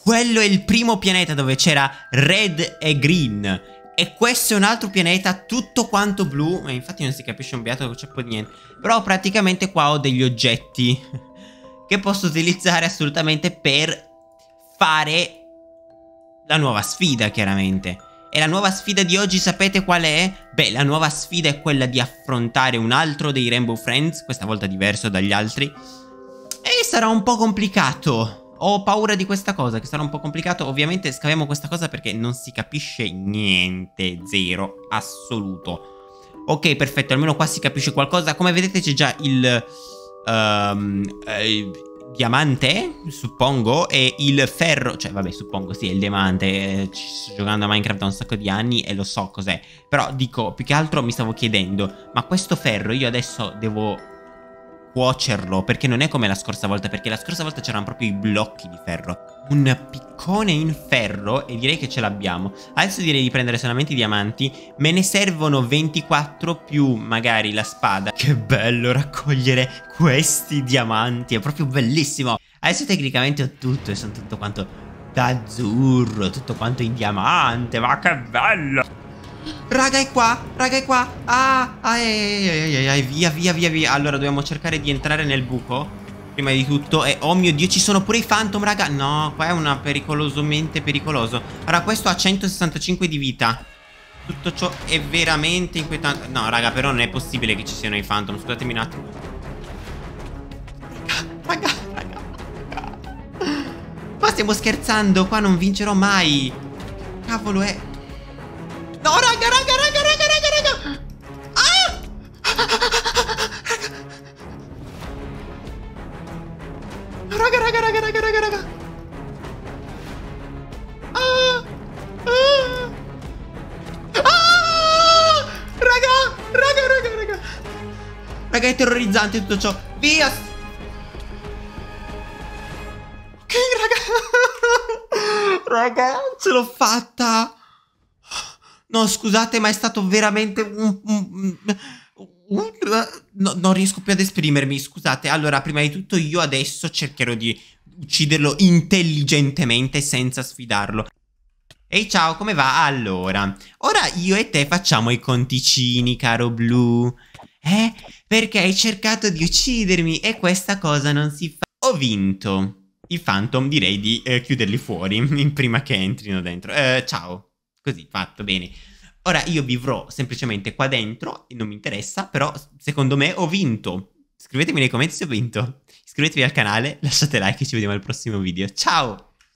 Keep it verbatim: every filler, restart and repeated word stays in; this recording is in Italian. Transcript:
quello è il primo pianeta dove c'era red e green. E questo è un altro pianeta tutto quanto blu. Ma infatti non si capisce un beato, non c'è poi niente. Però praticamente qua ho degli oggetti che posso utilizzare assolutamente per fare la nuova sfida, chiaramente. E la nuova sfida di oggi sapete qual è? Beh, la nuova sfida è quella di affrontare un altro dei Rainbow Friends, questa volta diverso dagli altri. E sarà un po' complicato. Ho paura di questa cosa, che sarà un po' complicato. Ovviamente scaviamo questa cosa perché non si capisce niente, zero, assoluto. Ok, perfetto, almeno qua si capisce qualcosa. Come vedete c'è già il... Um, eh, diamante, suppongo, e il ferro, cioè vabbè, suppongo sì, è il diamante. eh, Ci sto giocando a Minecraft da un sacco di anni e lo so cos'è. Però dico, più che altro mi stavo chiedendo, ma questo ferro io adesso devo cuocerlo? Perché non è come la scorsa volta, perché la scorsa volta c'erano proprio i blocchi di ferro. Un piccone in ferro, e direi che ce l'abbiamo. Adesso direi di prendere solamente i diamanti. Me ne servono ventiquattro più magari la spada. Che bello raccogliere questi diamanti, è proprio bellissimo. Adesso tecnicamente ho tutto e sono tutto quanto d'azzurro, tutto quanto in diamante. Ma che bello! Raga è qua, raga è qua. Ah, ah, eh, eh, eh, eh, via, via, via, via. Allora dobbiamo cercare di entrare nel buco prima di tutto. E oh mio Dio, ci sono pure i Phantom, raga. No, qua è una pericolosamente pericoloso. Allora, questo ha centosessantacinque di vita. Tutto ciò è veramente inquietante. No, raga, però non è possibile che ci siano i Phantom. Scusatemi un attimo. Raga, raga, raga. Ma stiamo scherzando, qua non vincerò mai. Cavolo è... No, raga, raga, raga, raga, raga, raga. Ah! Raga, raga, raga, raga, raga, raga. Ah! Ah! Ah! Raga, raga, raga, raga. Raga, è terrorizzante tutto ciò. Via. Ok, raga. Raga, ce l'ho fatta. No, scusate, ma è stato veramente un... un, un no, non riesco più ad esprimermi, scusate. Allora, prima di tutto io adesso cercherò di ucciderlo intelligentemente senza sfidarlo. Ehi, ciao, come va? Allora, ora io e te facciamo i conticini, caro Blu. Eh? Perché hai cercato di uccidermi e questa cosa non si fa. Ho vinto. I Phantom direi di eh, chiuderli fuori prima che entrino dentro. Eh, ciao. Così, fatto, bene. Ora io vivrò semplicemente qua dentro e non mi interessa, però secondo me ho vinto. Scrivetemi nei commenti se ho vinto. Iscrivetevi al canale, lasciate like e ci vediamo al prossimo video. Ciao!